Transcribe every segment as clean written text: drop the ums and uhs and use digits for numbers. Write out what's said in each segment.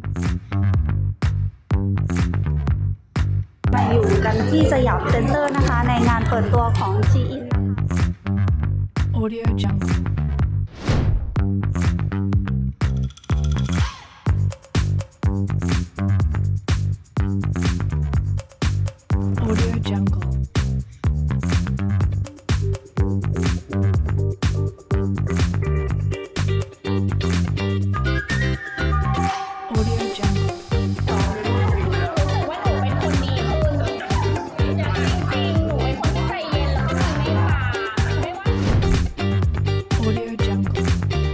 มาอยู่กันที่สยามเซ็นเตอร์นะคะในงานเปิดตัวของ Shein นะคะ Audio Jungle. Audio Jungle. Audio Jungle. ว่าหนูเป็นคนดีขึ้นจริงๆหนูเป็นคนที่ใจเย็นแล้วก็มีเมตตาไม่ว่า Audio Jungle.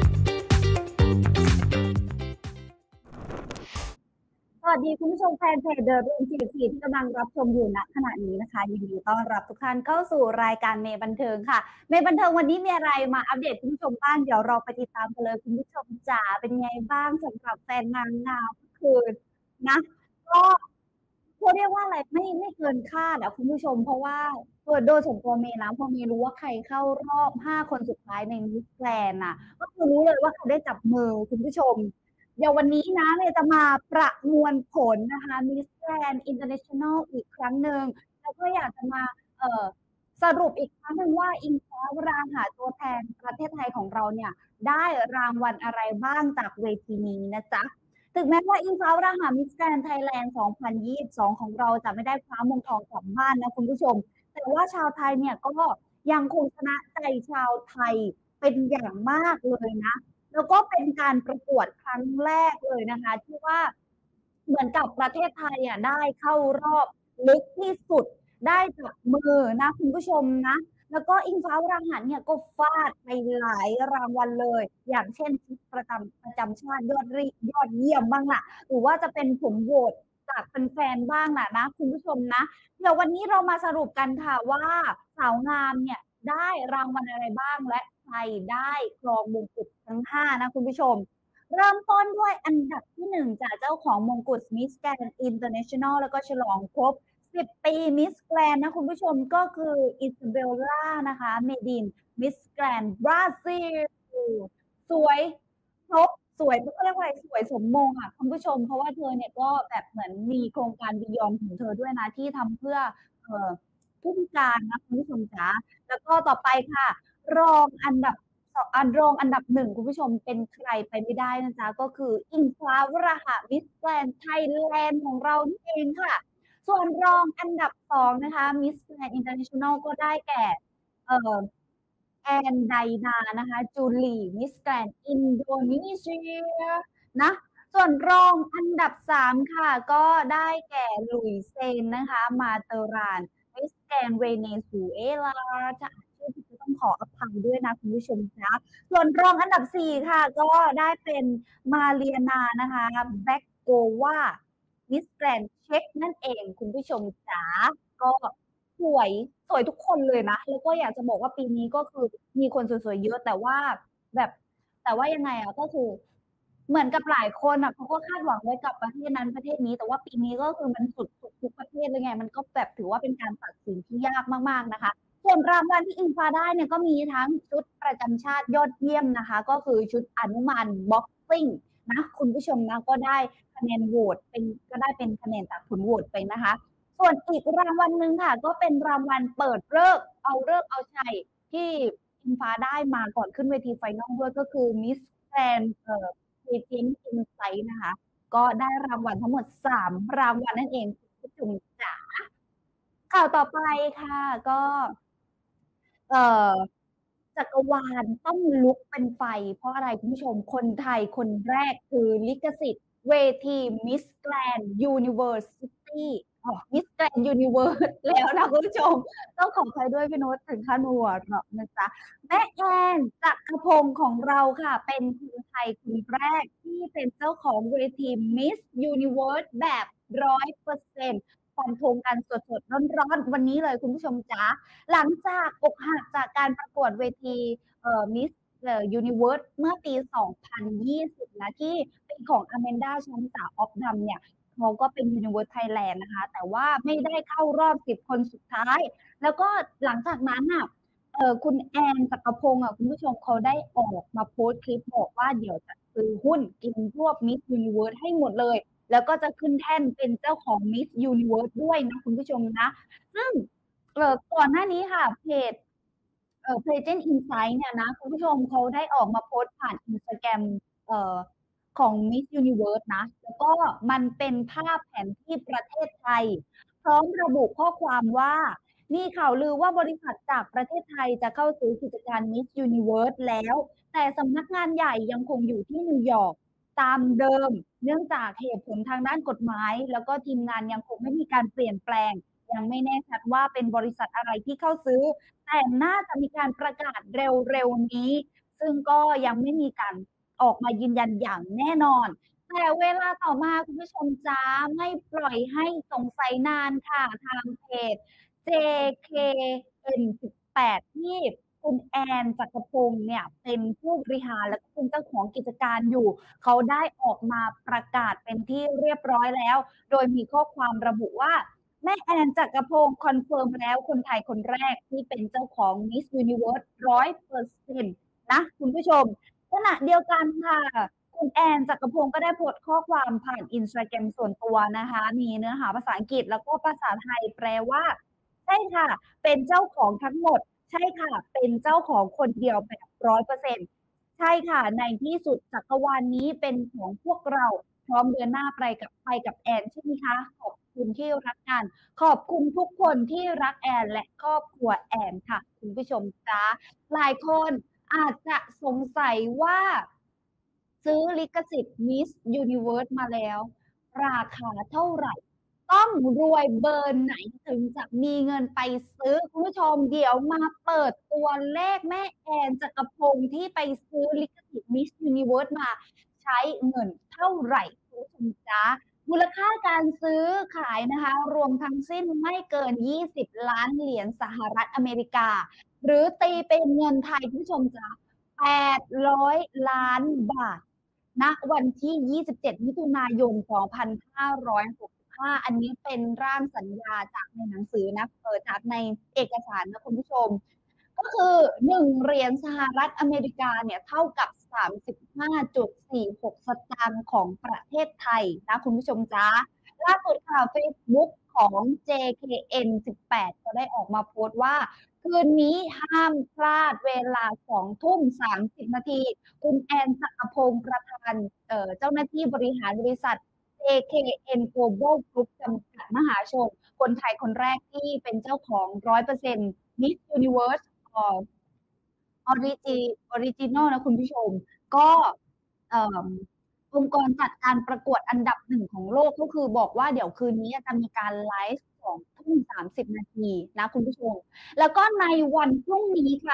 สวัสดีคุณผู้ชมแฟนเพจเดอะรูม44ที่กำลังรับชมอยู่ณขณะนี้นะคะยินดีต้อนรับทุกท่านเข้าสู่รายการเมย์บันเทิงค่ะเมย์บันเทิงวันนี้มีอะไรมาอัปเดตคุณผู้ชมบ้างเดี๋ยวเราไปติดตามกันเลยคุณผู้ชมจ๋าเป็นไงบ้างสำหรับแฟนนางงามเมื่อคืนนะก็เขาเรียกว่าอะไรไม่เกินคาดอะคุณผู้ชมเพราะว่าโดยส่วนตัวเมย์นะพอเมย์รู้ว่าใครเข้ารอบ5 คนสุดท้ายในมิสแกรนด์น่ะก็คือรู้เลยว่าเขาได้จับมือคุณผู้ชม เดี๋ยววันนี้นะเมย์จะมาประมวลผลนะคะ Miss Grand International อีกครั้งหนึ่งแล้วก็อยากจะมาเอ่อสรุปอีกครั้งหนึ่งว่าอิงฟ้าวราหะตัวแทนประเทศไทยของเราเนี่ยได้รางวัลอะไรบ้างจากเวทีนี้นะจ๊ะถึงแม้ว่าอิงฟ้าวราหะ Miss Grand Thailand 2022ของเราจะไม่ได้คว้ามงทองกลับบ้านนะคุณผู้ชมแต่ว่าชาวไทยเนี่ยก็ยังคงชนะใจชาวไทยเป็นอย่างมากเลยนะ แล้วก็เป็นการประกวดครั้งแรกเลยนะคะที่ว่าเหมือนกับประเทศไทยได้เข้ารอบลึกที่สุดได้จับมือนะคุณผู้ชมนะแล้วก็อิงฟ้าวราหะเนี่ยก็ฟาดไปหลายรางวัลเลยอย่างเช่นชุดประจำชาติยอดเยี่ยมบ้างล่ะหรือว่าจะเป็นผลโหวตจากแฟนๆบ้างล่ะนะคุณผู้ชมนะเดี๋ยววันนี้เรามาสรุปกันค่ะว่าสาวงามเนี่ยได้รางวัลอะไรบ้างและใครได้ครองมงกุฎทั้ง5นะคุณผู้ชม เริ่มต้นด้วยอันดับที่1จากเจ้าของมงกุฎมิสแกรนด์อินเตอร์เนชั่นแนลแล้วก็ฉลองครบ10 ปีมิสแกรนด์นะคุณผู้ชมก็คืออิซาเบลล่านะคะเมดินมิสแกรนด์บราซิลสวยครบสวยเขาเรียกว่าสวยสมมงคุณผู้ชมเพราะว่าเธอเนี่ยก็แบบเหมือนมีโครงการบิยอนของเธอด้วยนะที่ทำเพื่อผู้พิการนะคุณผู้ชมจ๋าแล้วก็ต่อไปค่ะรองอันดับ รองอันดับ1คุณผู้ชมเป็นใครไปไม่ได้นะจ๊ะก็คืออิงฟ้าวราหะมิสแกรนด์ไทยแลนด์ของเรานี่เองค่ะส่วนรองอันดับ2นะคะมิสแกรนด์อินเตอร์เนชั่นแนลก็ได้แก่เอ่อแอนไดนานะคะจูลีมิสแกรนด์อินโดนีเซียนะส่วนรองอันดับ3ค่ะก็ได้แก่หลุยเซนนะคะมาเตอรานมิสแกรนด์เวเนซุเอลาจะชื่อที่ต้องขออภัยด้วยนะคุณผู้ชมนะส่วนรองอันดับ4ค่ะก็ได้เป็นมาเรียนานะคะแบ็กโกวามิสแกรนด์เช็กนั่นเองคุณผู้ชมจ๋าก็สวยสวยทุกคนเลยนะแล้วก็อยากจะบอกว่าปีนี้ก็คือมีคนสวยๆเยอะแต่ว่าแบบแต่ว่ายังไงก็คือเหมือนกับหลายคนเขาก็คาดหวังไว้กับประเทศนั้นประเทศนี้แต่ว่าปีนี้ก็คือมันสุดทุกประเทศเลยไงมันก็แบบถือว่าเป็นการตัดสินที่ยากมากๆนะคะ ส่วนรางวัลที่อิงฟ้าได้เนี่ยก็มีทั้งชุดประจำชาติยอดเยี่ยมนะคะก็คือชุดอนุมานบ็อกซิ่งนะคุณผู้ชมนะก็ได้คะแนนโหวตเป็นก็ได้เป็นคะแนนจากผลโหวตไปนะคะส่วนอีกรางวัลหนึ่งค่ะก็เป็นรางวัลเปิดเลิกเอาเลิกเอาชัยที่อิงฟ้าได้มาก่อนขึ้นเวทีไฟนอลด้วยก็คือมิสแกรนด์เพเจนต์อินไซต์นะคะก็ได้รางวัลทั้งหมด3 รางวัลนั่นเองคุณผู้ชมจ๋าข่าวต่อไปค่ะก็เอ่อ จักรวาลต้องลุกเป็นไฟเพราะอะไรคุณผู้ชมคนไทยคนแรกคือลิขสิทธิ์เวทีมิสแกรนด์ยูนิเวอร์ซิตี้มิสแกรนด์ยูนิเวอร์สแล้วนะคุณผู้ชมต้องขออภัยด้วยพี่โน้ตถึงขั้นหัวเราะนะจ๊ะแม่แอนจักรพงศ์ของเราค่ะเป็นคนไทยคนแรกที่เป็นเจ้าของเวทีมิสยูนิเวิร์สแบบ100%ฟันธงกันสดๆร้อนๆวันนี้เลยคุณผู้ชมจ๊ะ หลังจากอกหักจากการประกวดเวทีมิสยูนิเวิร์สเมื่อปี 2020 นะที่เป็นของอแมนดาชันตาออฟดัมเนี่ยเขาก็เป็นยูนิเวิร์สไทยแลนด์นะคะแต่ว่าไม่ได้เข้ารอบ10 คนสุดท้ายแล้วก็หลังจากนั้นคุณแอนจักรพงศ์คุณผู้ชมเขาได้ออกมาโพสต์คลิปบอกว่าเดี๋ยวจะซื้อหุ้นกินพวกมิสยูนิเวิร์สให้หมดเลยแล้วก็จะขึ้นแท่นเป็นเจ้าของมิสยูนิเวิร์สด้วยนะคุณผู้ชมนะซึ่งก่อนหน้านี้ค่ะเพจPresent Insight เนี่ยนะคุณผู้ชมเขาได้ออกมาโพสต์ผ่าน Instagram เอ่อของ Miss Universe นะแล้วก็มันเป็นภาพแผนที่ประเทศไทยพร้อมระบุข้อความว่ามีข่าวลือว่าบริษัทจากประเทศไทยจะเข้าซื้อกิจการ Miss Universe แล้วแต่สำนักงานใหญ่ยังคงอยู่ที่นิวยอร์กตามเดิมเนื่องจากเหตุผลทางด้านกฎหมายแล้วก็ทีมงานยังคงไม่มีการเปลี่ยนแปลงยังไม่แน่ชัดว่าเป็นบริษัทอะไรที่เข้าซื้อ แต่น่าจะมีการประกาศเร็วๆนี้ ซึ่งก็ยังไม่มีการออกมายืนยันอย่างแน่นอน แต่เวลาต่อมาคุณผู้ชมจ้าไม่ปล่อยให้สงสัยนานค่ะทางเพจ JKN18 ที่คุณแอนจักรพงศ์เนี่ยเป็นผู้บริหารและเป็นเจ้าของกิจการอยู่ เขาได้ออกมาประกาศเป็นที่เรียบร้อยแล้ว โดยมีข้อความระบุว่า แม่แอนจักรพงศ์คอนเฟิร์มแล้วคนไทยคนแรกที่เป็นเจ้าของ Miss Universe 100%นะคุณผู้ชมขณะเดียวกันค่ะคุณแอนจักรพงศ์ก็ได้โพสต์ข้อความผ่านอินสตาแกรมส่วนตัวนะคะมีเนื้อหาภาษาอังกฤษแล้วก็ภาษาไทยแปลว่าใช่ค่ะเป็นเจ้าของทั้งหมดใช่ค่ะเป็นเจ้าของคนเดียวแบบ100%ใช่ค่ะในที่สุดจักรวาลนี้เป็นของพวกเราพร้อมเดินหน้าไปกับแอนใช่ไหมคะขอบคุณที่รักกัน ขอบคุณทุกคนที่รักแอนและครอบครัวแอนค่ะคุณผู้ชมจ้าหลายคนอาจจะสงสัยว่าซื้อลิขสิทธิ์ Miss Universe มาแล้ว ราคาเท่าไหร่ ต้องรวยเบอร์ไหนถึงจะมีเงินไปซื้อคุณผู้ชมเดี๋ยวมาเปิดตัวเลขแม่แอนจักรพงศ์ที่ไปซื้อลิขสิทธิ์ Miss Universe มาใช้เงินเท่าไหร่คุณผู้ชมจ้า มูลค่าการซื้อขายนะคะรวมทั้งสิ้นไม่เกิน20ล้านเหรียญสหรัฐอเมริกาหรือตีเป็นเงินไทยคุณผู้ชมจ้ะ800ล้านบาทณวันที่27มิถุนายน2565อันนี้เป็นร่างสัญญาจากในหนังสือนะจากในเอกสารนะคุณผู้ชม ก็คือ1 เหรียญสหรัฐอเมริกาเนี่ยเท่ากับ35.46สตางค์ของประเทศไทยนะคุณผู้ชมจ้าล่าสุดค่ะ Facebook ของ JKN18 ก็ได้ออกมาโพสต์ว่าคืนนี้ห้ามพลาดเวลา2 ทุ่ม 30 นาทีคุณแอนจักรพงศ์ประธานเจ้าหน้าที่บริหารบริษัท JKN Global Group จำกัดมหาชนคนไทยคนแรกที่เป็นเจ้าของ100% Miss Universe ออริจินอลนะคุณผู้ชมก็เอ่อองค์กรจัดการประกวดอันดับ1ของโลกก็คือบอกว่าเดี๋ยวคืนนี้จะมีการไลฟ์2 ทุ่ม 30 นาทีนะคุณผู้ชมแล้วก็ในวันพรุ่งนี้ค่ะ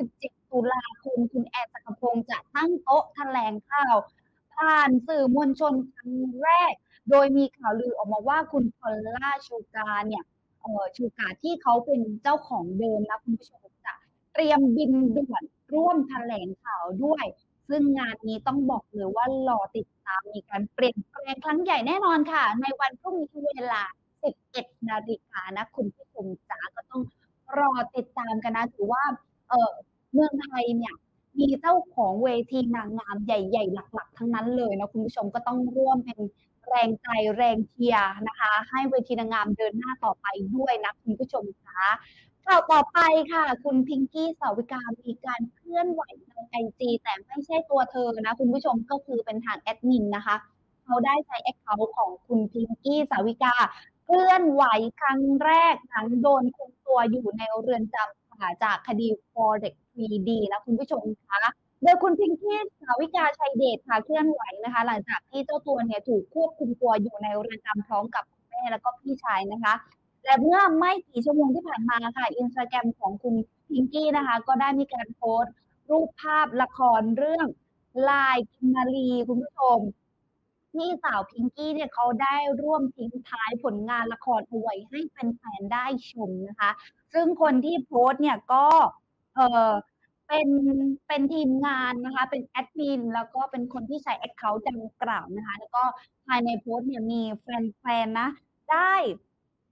27ตุลาคมคุณแอนจักรพงศ์จะตั้งโต๊ะแถลงข่าวผ่านสื่อมวลชนครั้งแรกโดยมีข่าวลือออกมาว่าคุณพอลล่าชูกาเนี่ยชูกาที่เขาเป็นเจ้าของเดิมนะคุณผู้ชมจะ เตรียมบินด่วนร่วมแถลงข่าวด้วย ซึ่งงานนี้ต้องบอกเลยว่ารอติดตามมีการเปลี่ยนแปลงครั้งใหญ่แน่นอนค่ะ ในวันพรุ่งนี้เวลา 11 นาฬิกานะคุณผู้ชมจ๋าก็ต้องรอติดตามกันนะถือว่าเออเมืองไทยเนี่ยมีเจ้าของเวทีนางงามใหญ่ๆหลักๆทั้งนั้นเลยนะคุณผู้ชมก็ต้องร่วมเป็นแรงใจแรงเชียร์นะคะให้เวทีนางงามเดินหน้าต่อไปด้วยนะคุณผู้ชมคะ ข่าวต่อไปค่ะคุณพิงกี้สาวิกามีการเคลื่อนไหวในไอจีแต่ไม่ใช่ตัวเธอนะคุณผู้ชมก็คือเป็นทางแอดมินนะคะเขาได้ใช้แอคเคาท์ของคุณพิงกี้สาวิกาเคลื่อนไหวครั้งแรกหลังโดนคุมตัวอยู่ในเรือนจำค่ะจากคดี Forex 3D นะคุณผู้ชมคะโดยคุณพิงกี้สาวิกาชัยเดชค่ะเคลื่อนไหวนะคะหลังจากที่เจ้าตัวเนี่ยถูกควบคุมตัวอยู่ในเรือนจำพร้อมกับคุณแม่แล้วก็พี่ชายนะคะ และเมื่อไม่กี่ชั่วโมงที่ผ่านมาค่ะอินสตาแกรมของคุณพิงกี้นะคะก็ได้มีการโพสต์รูปภาพละครเรื่องลายกินนารีคุณผู้ชมที่สาวพิงกี้เนี่ยเขาได้ร่วมทิ้งท้ายผลงานละครเอาไว้ให้แฟนๆได้ชมนะคะซึ่งคนที่โพสต์เนี่ยก็เออเป็นเป็นทีมงานนะคะเป็นแอดมินแล้วก็เป็นคนที่ใช้แอคเคาท์ดังกล่าวนะคะแล้วก็ภายในโพสต์เนี่ยมีแฟนๆนะได้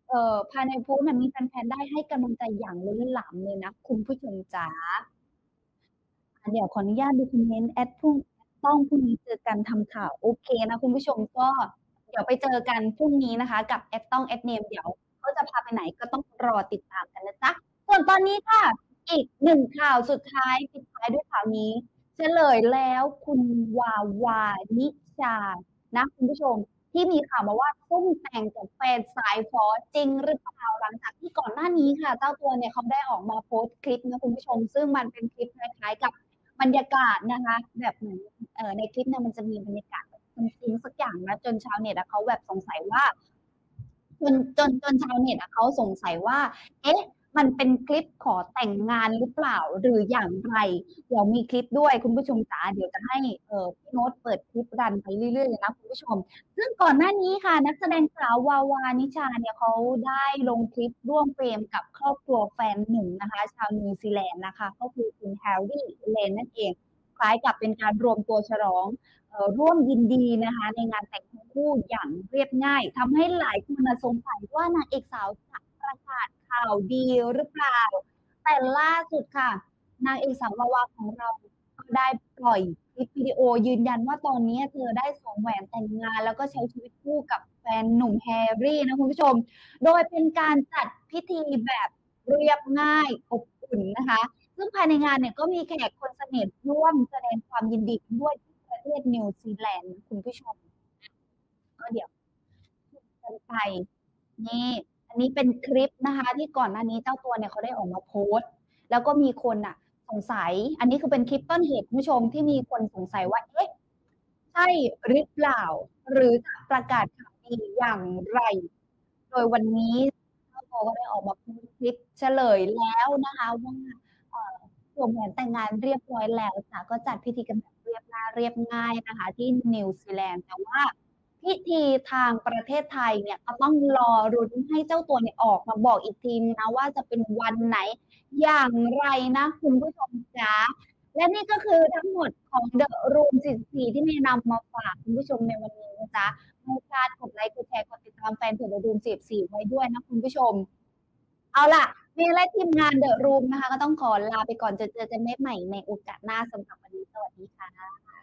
ภายในโพสต์เนี่ยมีแฟนๆได้ให้กำลังใจอย่างล้นหลามเลยนะคุณผู้ชมจ๋าเดี๋ยวขออนุญาตดูคอมเมนต์ต้องพรุ่งนี้เจอกันทำข่าวโอเคนะคุณผู้ชมก็เดี๋ยวไปเจอกันพรุ่งนี้นะคะกับเนมเดี๋ยวเขาจะพาไปไหนก็ต้องรอติดตามกันนะจ๊ะส่วนตอนนี้ค่ะอีกหนึ่งข่าวสุดท้ายปิดท้ายด้วยข่าวนี้เฉลยแล้วคุณวาวานิชานะคุณผู้ชมที่มีข่าวมาว่าซุ่มแต่งกับแฟนสายฟอจริงหรือเปล่าหลังจากที่ก่อนหน้านี้ค่ะเจ้าตัวเนี่ยเขาได้ออกมาโพสต์คลิปนะคุณผู้ชมซึ่งมันเป็นคลิปคล้ายๆกับบรรยากาศนะคะแบบเหมือนในคลิปเนี่ยมันจะมีบรรยากาศแบบจริงสักอย่างนะจนชาวเน็ตเขาแบบสงสัยว่าจนชาวเน็ตเขาสงสัยว่าเอ๊ะมันเป็นคลิปขอแต่งงานหรือเปล่าหรืออย่างไรเดี๋ยวมีคลิปด้วยคุณผู้ชมจ๋าเดี๋ยวจะให้พี่โน้ตเปิดคลิปรันไปเรื่อยๆเลยนะคุณผู้ชมซึ่งก่อนหน้านี้ค่ะนักแสดงสาววาวานิชาเนี่ยเขาได้ลงคลิปร่วมเฟรมกับครอบครัวแฟนหนุ่มนะคะชาวนิวซีแลนด์นะคะก็คือคุณแฮร์รี่เลนนั่นเองคล้ายกับเป็นการรวมตัวฉลองร่วมยินดีนะคะในงานแต่งทั้งคู่อย่างเรียบง่ายทำให้หลายคนสงสัยว่านางเอกสาวจะประกาศข่าวดีหรือเปล่าแต่ล่าสุดค่ะนางเอกสาววาวาของเราก็ได้ปล่อยคลิปวิดีโอยืนยันว่าตอนนี้เธอได้สวมแหวนแต่งงานแล้วก็ใช้ชีวิตคู่กับแฟนหนุ่มแฮร์รี่นะคุณผู้ชมโดยเป็นการจัดพิธีแบบเรียบง่ายอบอุ่นนะคะซึ่งภายในงานเนี่ยก็มีแขกคนสนิทร่วมแสดงความยินดีด้วย ประเทศนิวซีแลนด์คุณผู้ชมก็เดี๋ยวกันไปนี่อันนี้เป็นคลิปนะคะที่ก่อนหน้านี้เจ้าตัวเนี่ยเขาได้ออกมาโพสต์แล้วก็มีคนสงสัยอันนี้คือเป็นคลิปต้นเหตุคุณผู้ชมที่มีคนสงสัยว่าเอ๊ะใช่หรือเปล่าหรือจะประกาศข่าวดีอย่างไรโดยวันนี้เจ้าตัวก็ได้ออกมาโพสต์คลิปเฉลยแล้วนะคะว่าเอ่อสวมแหวนแต่งงานเรียบร้อยแล้วจ้ะก็จัดพิธีกันแบบเรียบง่ายเรียบง่ายนะคะที่นิวซีแลนด์แต่ว่า พิธีทางประเทศไทยเนี่ยก็ต้องรอรุ้นให้เจ้าตัวเนี่ยออกมาบอกอีกทีนะว่าจะเป็นวันไหนอย่างไรนะคุณผู้ชมจ๊ะและนี่ก็คือทั้งหมดของ The Room 44ที่เมย์นำมาฝากคุณผู้ชมในวันนี้นะจ๊ะไม่พลาดกดไลค์กดแชร์กดติดตามแฟนเพจ The Room 44ไว้ด้วยนะคุณผู้ชมเอาล่ะเมย์และทีมงาน The Room นะคะก็ต้องขอลาไปก่อนเจอกันใหม่ในโอกาสหน้าสำหรับวันนี้สวัสดีค่ะ